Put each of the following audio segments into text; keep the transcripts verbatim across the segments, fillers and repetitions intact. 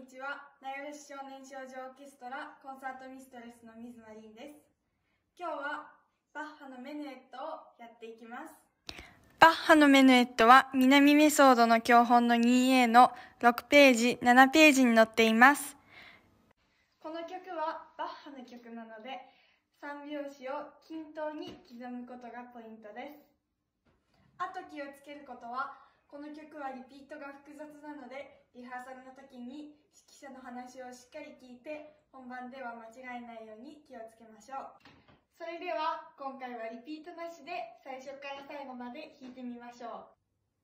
ちは。名寄市少年少女オーケストラコンサートミストレスの水マリンです。今日はバッハのメヌエットをやっていきます。バッハのメヌエットは南メソードの教本の にエー のろくページ、ななページに載っています。この曲はバッハの曲なのでさんびょうしを均等に刻むことがポイントです。あと気をつけることは、この曲はリピートが複雑なので、リハーサルの時に指揮者の話をしっかり聞いて、本番では間違えないように気をつけましょう。それでは今回はリピートなしで最初から最後まで弾いてみましょう。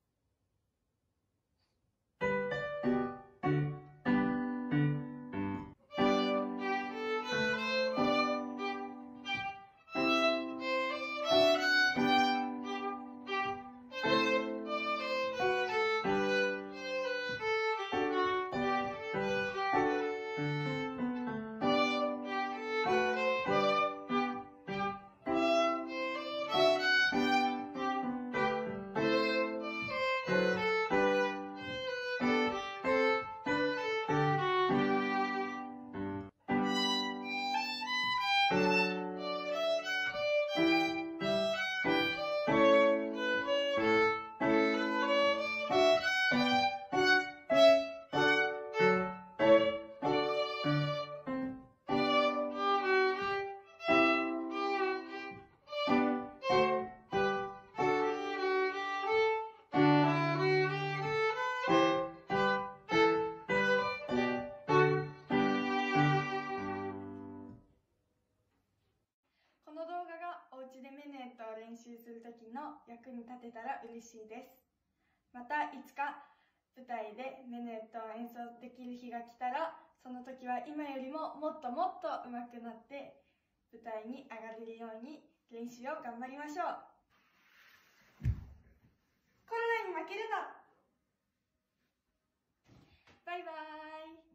この動画がお家でメヌエットを練習する時の役に立てたら嬉しいです。またいつか舞台でメヌエットを演奏できる日が来たら、その時は今よりももっともっと上手くなって舞台に上がれるように練習を頑張りましょう。コロナに負けるな。バイバーイ。